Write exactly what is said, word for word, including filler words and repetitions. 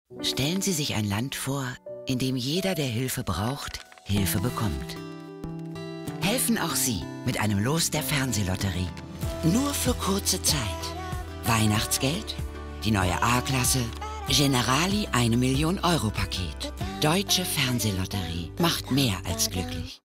Stellen Sie sich ein Land vor, in dem jeder, der Hilfe braucht, Hilfe bekommt. Helfen auch Sie mit einem Los der Fernsehlotterie. Nur für kurze Zeit. Weihnachtsgeld, die neue A-Klasse, Generali eine Million Euro Paket. Deutsche Fernsehlotterie macht mehr als glücklich.